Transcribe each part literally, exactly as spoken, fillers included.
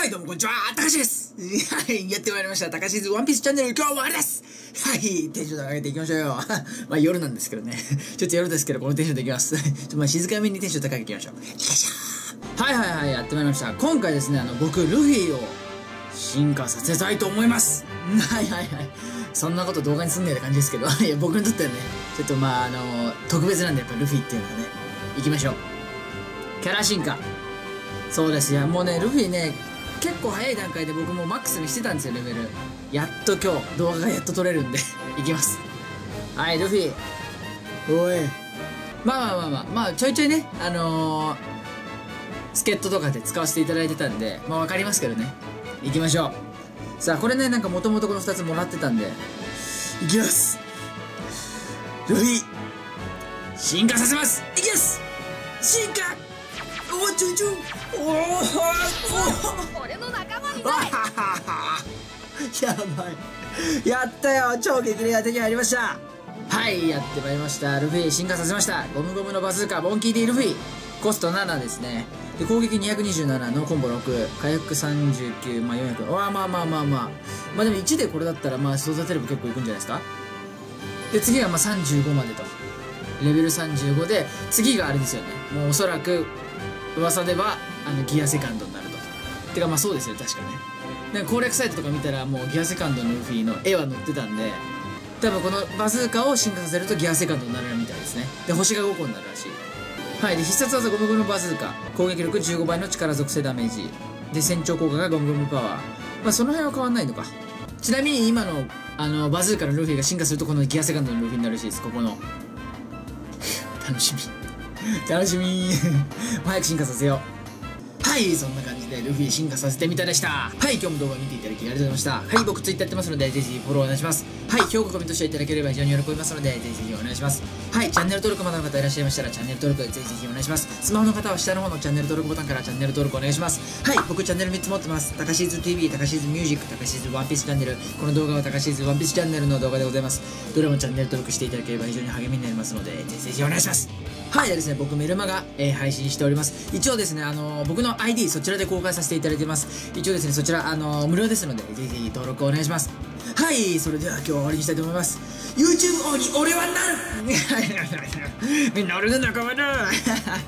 はい、どうもこんにちは、たかしです。はい、やってまいりました。たかしズワンピースチャンネル、今日もあれです。はい、テンション上げていきましょうよ。まあ夜なんですけどね。ちょっと夜ですけど、このテンションでいきます。ちょっとまあ静かめにテンション高くいきましょう。よいしょ。はいはいはい、やってまいりました。今回ですね、あの、僕、ルフィを進化させたいと思います。はいはいはい。そんなこと動画にすんねえって感じですけど、いや、僕にとってはね、ちょっとまあ、あの、特別なんで、やっぱルフィっていうのはね、行きましょう。キャラ進化。そうです。いや、もうね、ルフィね、結構早い段階で僕もマックスにしてたんですよ、レベル。やっと今日、動画がやっと撮れるんで、いきます。はい、ルフィ。おい。まあまあまあまあ、まあ、ちょいちょいね、あのー、助っ人とかで使わせていただいてたんで、まあわかりますけどね。いきましょう。さあ、これね、なんかもともとこのふたつもらってたんで、いきます。ルフィ、進化させます。いきます進化おーちょいちょいおーお俺の仲間にないやばいやったよ超激レア的に入りましたはいやってまいりましたルフィ進化させましたゴムゴムのバズーカモンキー D ルフィコストななですねで攻撃にひゃくにじゅうななのコンボろく回復さんじゅうきゅうまあよんひゃくわあまあまあまあまあまあでもいちでこれだったらまあ育てれば結構いくんじゃないですかで次がまあさんじゅうごまでとレベルさんじゅうごで次があれですよねもうおそらく噂ではあのギアセカンドになるとてかまあそうですよ確かねなんか攻略サイトとか見たらもうギアセカンドのルフィの絵は載ってたんで多分このバズーカを進化させるとギアセカンドになるみたいですねで星がごこになるらしいはいで必殺技ゴムゴムのバズーカ攻撃力じゅうごばいの力属性ダメージで船長効果がゴムゴムパワーまあその辺は変わんないのかちなみに今のあのバズーカのルフィが進化するとこのギアセカンドのルフィになるらしいですここの楽しみ楽しみ早く進化させようはいそんな感じでルフィ進化させてみたでしたはい今日も動画見ていただきありがとうございましたはい僕ツイッターやってますのでぜひフォローお願いしますはい評価コメントしていただければ非常に喜びますのでぜひぜひお願いしますはいチャンネル登録まだの方いらっしゃいましたらチャンネル登録ぜひぜひお願いしますスマホの方は下の方のチャンネル登録ボタンからチャンネル登録お願いしますはい僕チャンネルみっつ持ってますタカシーズ ティーブイ タカシーズミュージックタカシーズワンピースチャンネルこの動画はタカシーズワンピースチャンネルの動画でございますどれもチャンネル登録していただければ非常に励みになりますのでぜひぜひお願いしますはいでですね僕メルマガ、えー、配信しております一応ですねあのー、僕の アイディー そちらで公開させていただいてます一応ですねそちらあのー、無料ですのでぜひぜひ登録お願いしますはいそれでは今日は終わりにしたいと思います YouTube 王に俺はなるみんな俺の仲間だはい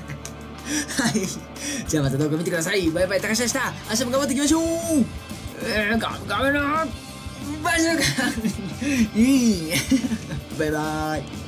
じゃあまた動画見てくださいバイバイたかしでした明日も頑張っていきましょうえー、ガガメのバズーカいいバイバイ